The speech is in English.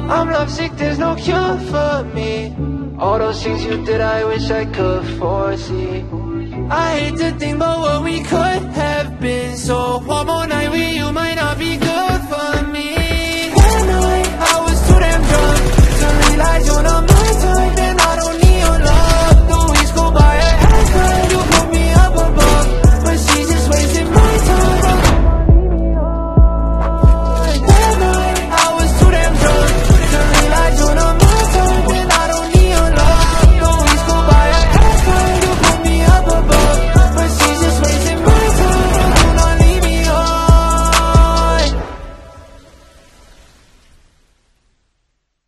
I'm lovesick, there's no cure for me. All those things you did, I wish I could foresee. I hate to think about what we could have been. So